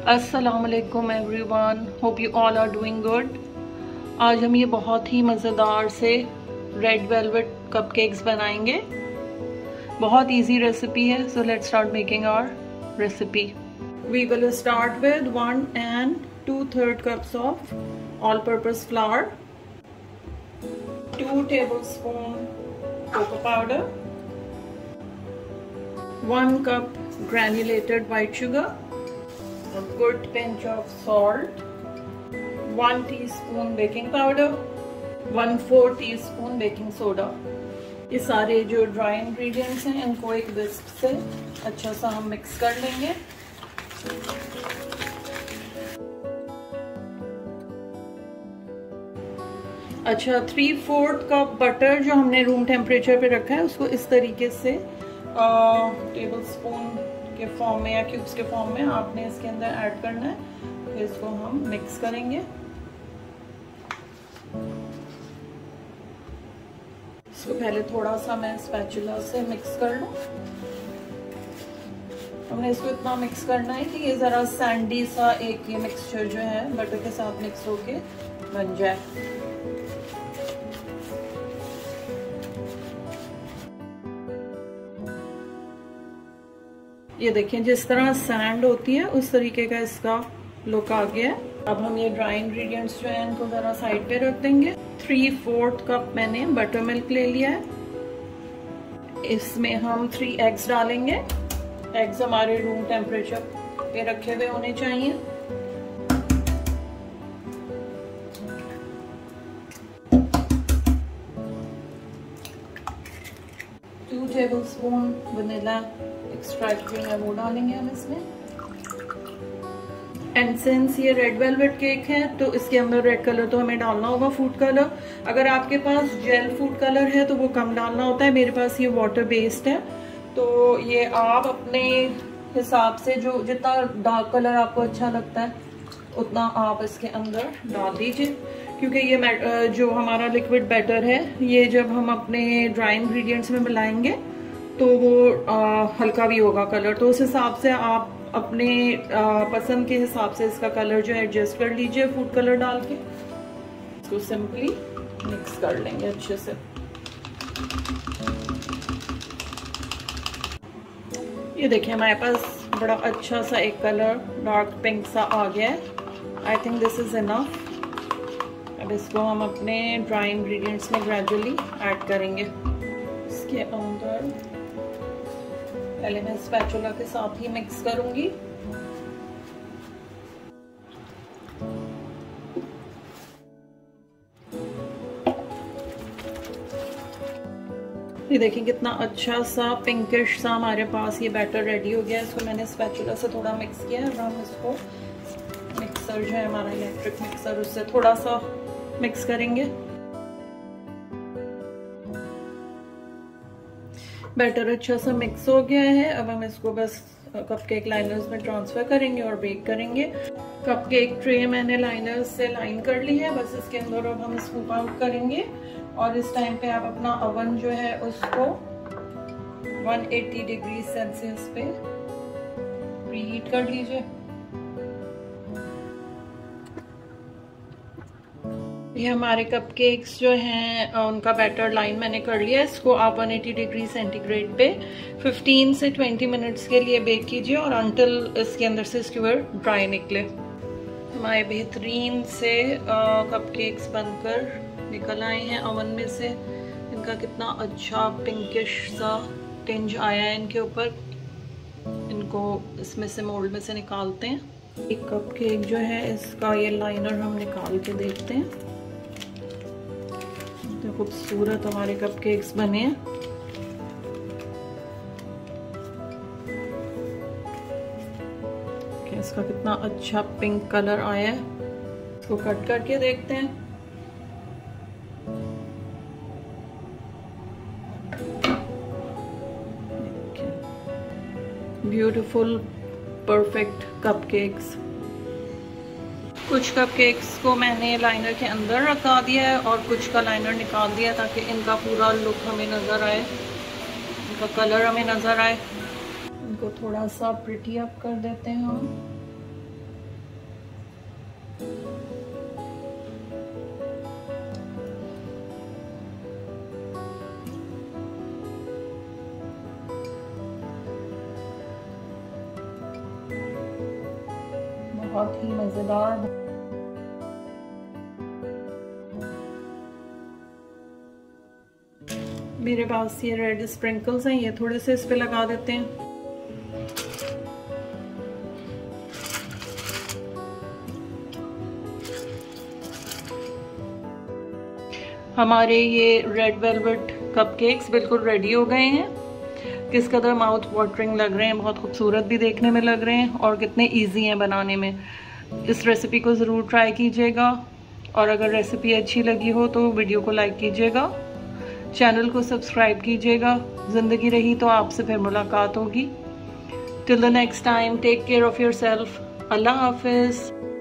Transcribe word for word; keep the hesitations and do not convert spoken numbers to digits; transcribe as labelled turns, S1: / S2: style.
S1: अस्सलामुअलैकुम everyone, hope you all are doing good. आज हम ये बहुत ही मज़ेदार से रेड वेलवेट कपकेक्स बनाएंगे। बहुत इजी रेसिपी है, so let's start making our recipe. We will start with one and two third cups of all purpose flour, two tablespoon cocoa powder, one cup granulated white sugar, a good pinch of salt, one teaspoon baking powder, one four teaspoon baking soda। ये सारे जो dry ingredients हैं इनको एक विस्क से अच्छा सा हम मिक्स कर लेंगे। अच्छा, थ्री फोर्थ कप बटर जो हमने रूम टेम्परेचर पे रखा है उसको इस तरीके से टेबल स्पून के फॉर्म में या क्यूब्स के फॉर्म में आपने इसके अंदर ऐड करना है। फिर इसको हम मिक्स करेंगे। इसको पहले थोड़ा सा मैं स्पैचुला से मिक्स कर लूं। हमने इसको इतना मिक्स करना है कि ये ज़रा सैंडी सा एक ये मिक्सचर जो है बटर के साथ मिक्स होके बन जाए। ये देखिए, जिस तरह सैंड होती है उस तरीके का इसका लुक आ गया है। अब हम ये ड्राई इंग्रेडिएंट्स जो है इनको ज़रा साइड पे रख देंगे। थ्री फोर्थ कप मैंने बटर मिल्क ले लिया है। इसमें हम थ्री एग्स डालेंगे। एग्स हमारे रूम टेम्परेचर पे रखे हुए होने चाहिए। Two tablespoon vanilla extract जो है वो डालेंगे हम इसमें। एंड सिंस ये रेड वेलवेट केक है तो इसके अंदर रेड कलर तो हमें डालना होगा, फूड कलर। अगर आपके पास जेल फूड कलर है तो वो कम डालना होता है। मेरे पास ये वाटर बेस्ड है, तो ये आप अपने हिसाब से जो जितना डार्क कलर आपको अच्छा लगता है उतना आप इसके अंदर डाल दीजिए। क्योंकि ये जो हमारा लिक्विड बैटर है ये जब हम अपने ड्राई इंग्रेडिएंट्स में मिलाएंगे तो वो आ, हल्का भी होगा कलर, तो उस हिसाब से आप अपने आ, पसंद के हिसाब से इसका कलर जो है एडजस्ट कर लीजिए फूड कलर डाल के। इसको सिंपली मिक्स कर लेंगे अच्छे से। ये देखिए, हमारे पास बड़ा अच्छा सा एक कलर डार्क पिंक सा आ गया है। I think this is enough. अब इसको हम अपने ड्राई इंग्रेडिएंट्स में ग्रेजुअली ऐड करेंगे। इसके अंदर पहले मैं स्पैचुला के साथ ही मिक्स करूंगी। ये देखिए कितना अच्छा सा पिंकिश सा हमारे पास ये बैटर रेडी हो गया। इसको मैंने स्पैचुला से थोड़ा मिक्स किया है। अब हम इसको मिक्सर जो है हमारा इलेक्ट्रिक मिक्सर उससे थोड़ा सा मिक्स करेंगे। बैटर अच्छा सा मिक्स हो गया है। अब हम इसको बस कपकेक लाइनर्स में ट्रांसफर करेंगे और बेक करेंगे। कपकेक ट्रे मैंने लाइनर्स से लाइन कर ली है। बस इसके अंदर अब हम स्कूप आउट करेंगे और इस टाइम पे आप अपना ओवन जो है उसको वन एटी डिग्री सेल्सियस पे प्रीहीट कर लीजिए। ये हमारे कपकेक्स जो हैं उनका बैटर लाइन मैंने कर लिया। इसको आप वन एटी डिग्री सेंटीग्रेड पे फिफ्टीन से ट्वेंटी मिनट्स के लिए बेक कीजिए और अंटिल इसके अंदर से स्क्यूअर ड्राई निकले। हमारे बेहतरीन से कपकेक्स बनकर निकल आए हैं ओवन में से। इनका कितना अच्छा पिंकिश सा टिंज आया है इनके ऊपर। इनको इसमें से मोल्ड में से निकालते हैं। एक कपकेक जो है इसका ये लाइनर हम निकाल के देखते हैं। तो खूबसूरत हमारे कपकेक्स बने हैं। इसका कितना अच्छा पिंक कलर आया है। इसको कट करके देखते हैं। Beautiful perfect cupcakes. कुछ कपकेक्स को मैंने लाइनर के अंदर रखा दिया है और कुछ का लाइनर निकाल दिया ताकि इनका पूरा लुक हमें नज़र आए, इनका कलर हमें नज़र आए। इनको थोड़ा सा प्रिटी अप कर देते हैं हम। बहुत ही मजेदार। मेरे पास ये रेड स्प्रिंकल्स हैं, ये थोड़े से इस पे लगा देते हैं। हमारे ये रेड वेलवेट कपकेक्स बिल्कुल रेडी हो गए हैं। किस कदर माउथ वाटरिंग लग रहे हैं, बहुत खूबसूरत भी देखने में लग रहे हैं और कितने इजी हैं बनाने में। इस रेसिपी को ज़रूर ट्राई कीजिएगा और अगर रेसिपी अच्छी लगी हो तो वीडियो को लाइक कीजिएगा, चैनल को सब्सक्राइब कीजिएगा। ज़िंदगी रही तो आपसे फिर मुलाकात होगी। Till the next time, take care of yourself. अल्लाह हाफिज़।